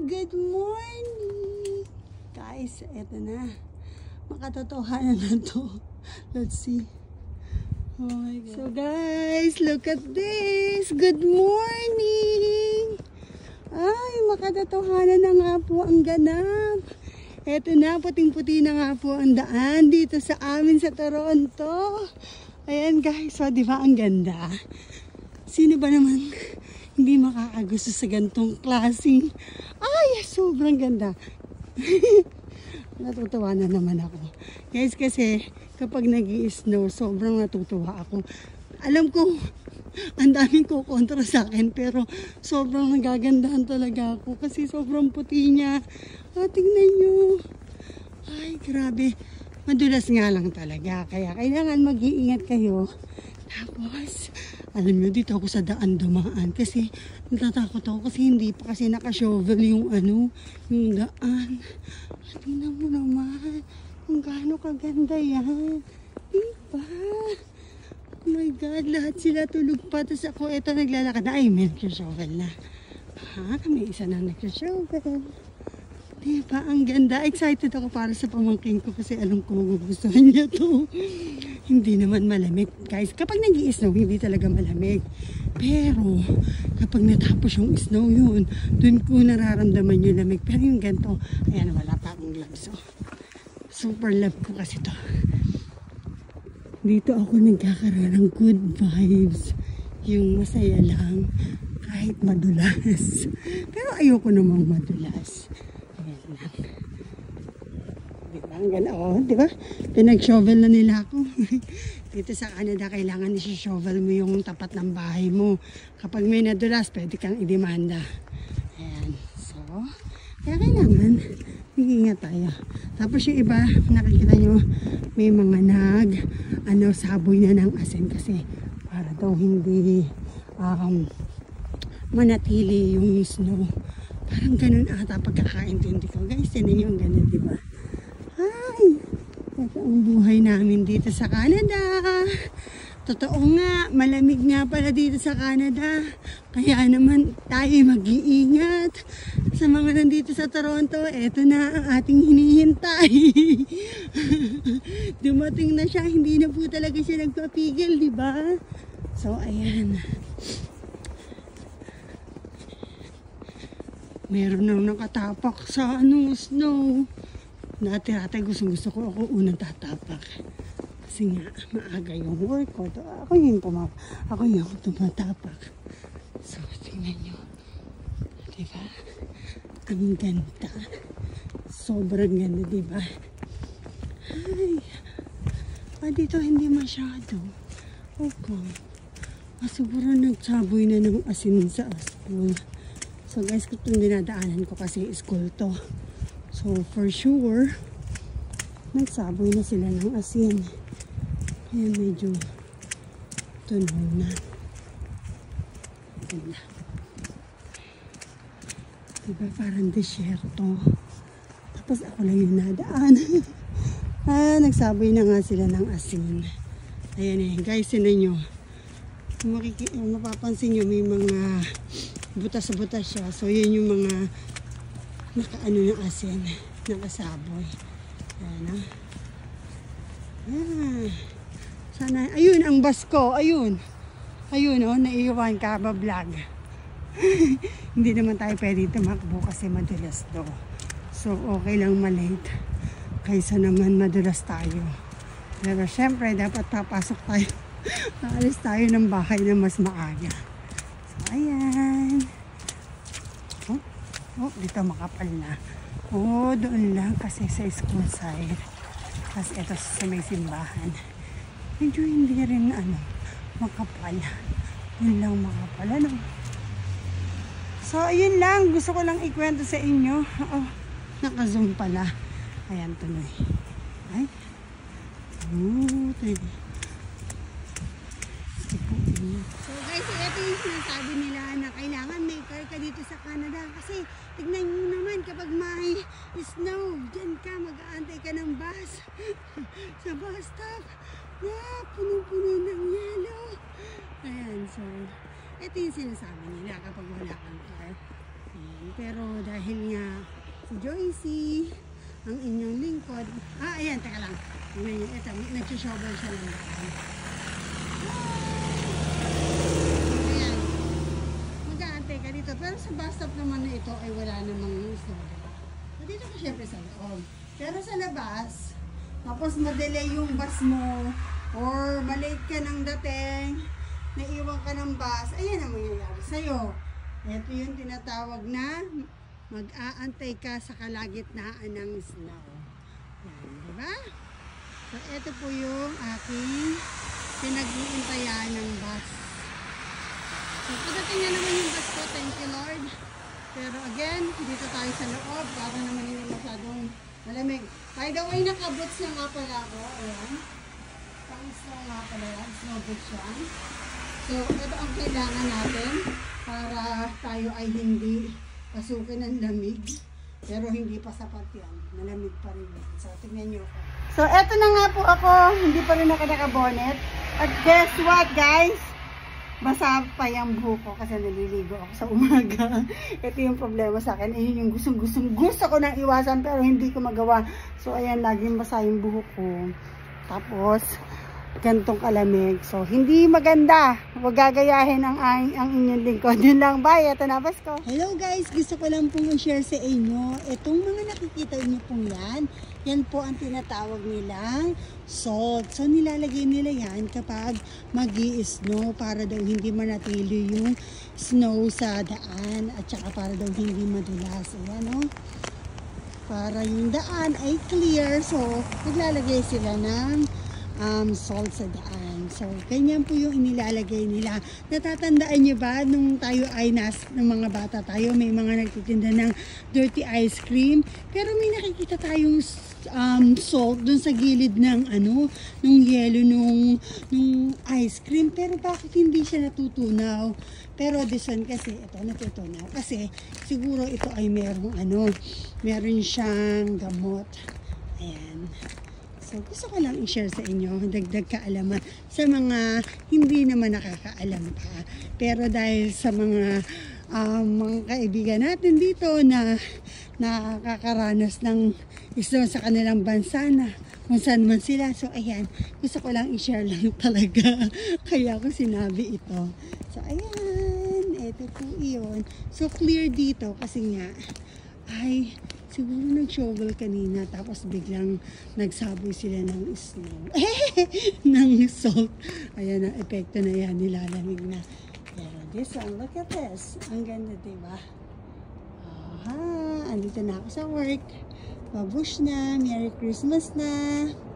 Good morning! Guys, eto na. Makatotohanan na to. Let's see. Oh my God. So guys, look at this! Good morning! Ay, makatotohanan na nga po ang ganap. Eto na, puting-puti na nga po ang daan dito sa amin sa Toronto. Ayan guys, so di ba ang ganda? Sino ba naman hindi makakagusto sa gantong klase? Ay, sobrang ganda. Natutuwa na naman ako. Guys, kasi kapag nag-i-snow, sobrang natutuwa ako. Alam ko, ang daming kukontra sa akin, pero sobrang nagagandahan talaga ako kasi sobrang puti niya. Tingnan nyo. Ay, grabe. Madulas nga lang talaga. Kaya kailangan mag-iingat kayo. Tapos, alam nyo, dito ako sa daan dumaan kasi natatakot ako kasi hindi pa kasi naka-shovel yung yung daan. Tingnan mo naman kung gaano kaganda yan. Diba? Oh my God, lahat sila tulog pa. Tapos ako, eto naglalakad na. Ay, may nag-shovel na. May isa na nag-shovel. Diba? Ang ganda. Excited ako para sa pamangkin ko kasi alam ko magugustuhan niya to. Hindi naman malamig. Guys, kapag nag-i-snow, hindi talaga malamig. Pero, kapag natapos yung snow yun, dun ko nararamdaman yung lamig. Pero yung ganito, ayan, wala pa akong gloves. So, super love ko kasi to. Dito ako nagkakaroon ng good vibes. Yung masaya lang, kahit madulas. Pero ayoko namang madulas. Ayan lang. Diba? Ang ganda. Oh, diba? Pinag-shovel na nila ako. Dito sa Canada, kailangan isi-shovel mo yung tapat ng bahay mo. Kapag may nadulas, pwede kang idemanda. Ayan. So, kaya kailangan mag-ingat tayo. Tapos yung iba, nakikita nyo, may mga saboy na ng asin kasi para daw hindi manatili yung snow. Parang ganun ata pagkakaintindi ko. Guys, tinan nyo yung ganun, diba? Ay! Ito ang buhay namin dito sa Canada. Totoo nga, malamig nga pala dito sa Canada. Kaya naman tayo mag-iingat. Sa mga nandito sa Toronto, eto na ang ating hinihintay. Dumating na siya, hindi na po talaga siya nagpapigil, diba? So, ayan. Meron nang nakatapak sa snow. Dati gusto ko ako unang tatapak. Kasi nga, maaga yung work ko. Ako yung tumatapak. So, tingnan nyo. Diba? Ang ganda. Sobrang ganda, diba? Ay. Dito hindi masyado. Okay. Siguro nagsaboy na ng asin sa school. So guys, itong dinadaanan ko kasi school to. So for sure, nagsaboy na sila ng asin. Kaya medyo tunaw na. Ganda. Diba parang desyerto. Tapos ako lang yung nadaan. Nagsaboy na nga sila ng asin. Ayan guys, sinan nyo. Mapapansin nyo, may mga butas-butas siya. So yun yung mga nakaano ng asin, nakasaboy. Ayan Sana, ayun ang bus ko, ayun naiiwan ka ba vlog. Hindi naman tayo pwede tumakbo kasi madulas do. So okay lang malate kaysa naman madulas tayo. Pero syempre dapat papasok tayo. Aalis tayo ng bahay na mas maaga. So ayan. Dito makapal na. Doon lang kasi sa school side. Tapos ito sa may simbahan. Medyo hindi rin makapal. Yun lang makapal. So ayun lang. Gusto ko lang ikwento sa inyo. Naka-zoom pala. Ayan tuloy. Ay. So guys, ito yung sinasabi nila na kailangan may car ka dito sa Canada kasi tignan nyo naman kapag may snow, dyan ka, mag-aantay ka ng bus sa bus stop punong-puno ng yelo. Ayan, so ito yung sinasabi nila kapag wala kang car. Pero dahil nga si Joycey, ang inyong lingkod, ayan, teka lang. Ito, nag-shovel siya ng daan. Ayan. Mag-aantay ka dito. Pero sa bus stop naman na ito ay wala namang snow. So, dito ka syempre sa loob. Pero sa labas, tapos madelay yung bus mo, or malate ka ng dating, naiwan ka ng bus, ayan ang mangyayari sa'yo. Ito yung tinatawag na mag-aantay ka sa kalagitnaan ng snow. Yan, diba? So, ito po yung aking pinag-iintayan ng bus. So, pagdating na naman yung bus ko, thank you Lord. Pero again, dito tayo sa loob para naman hindi masyadong malamig. By the way, naka-boots na nga pala ako. Ayan. Pang-snow nga pala yan. Snow boots yan. So, ito ang kailangan natin para tayo ay hindi pasukin ng lamig. Pero hindi pa sapat yan. Malamig pa rin yan. So, tingnan nyo. So, eto na nga po ako. Hindi pa rin ako naka-bonnet. At guess what, guys? Basa pa yung buhok ko kasi naliligo ako sa umaga. Ito yung problema sa akin. Ayun yung gusto ko nang iwasan pero hindi ko magawa. So, ayan, laging basa yung buhok ko. Tapos, gantong kalamig. So, hindi maganda. Huwag gagayahin ang inyong lingkod. Yun lang. Bye. Ito na, Basko. Hello guys. Gusto ko lang pong i-share sa inyo. Itong mga nakikita niyo pong yan. Yan po ang tinatawag nilang salt. So, nilalagay nila yan kapag mag-i-snow para daw hindi manatili yung snow sa daan at saka para daw hindi madulas. Ayan, no? Para yung daan ay clear. So, naglalagay sila ng salt sa daan. So, ganyan po yung inilalagay nila. Natatandaan nyo ba nung tayo ay ng mga bata tayo, may mga nagtitinda ng dirty ice cream. Pero may nakikita tayong salt dun sa gilid ng nung yelo nung ice cream. Pero bakit hindi siya natutunaw? Pero this one kasi, ito natutunaw. Kasi siguro ito ay meron siyang gamot. Ayan. So, gusto ko lang i-share sa inyo, dagdag kaalaman sa mga hindi naman nakakaalam pa. Pero dahil sa mga kaibigan natin dito na nakakaranas ng snow sa kanilang bansa na kung saan man sila. So, ayan, gusto ko lang i-share lang talaga. Kaya ko sinabi ito. So, ayan, ito po iyon. So, clear dito kasi nga, ay, siguro nag-shovel kanina tapos biglang nagsaboy sila ng snow. ng salt. Ayan ang epekto na yan, nilalamig na. Pero this one, look at this. Ang ganda, diba? Aha, andito na ako sa work. Babush na, Merry Christmas na.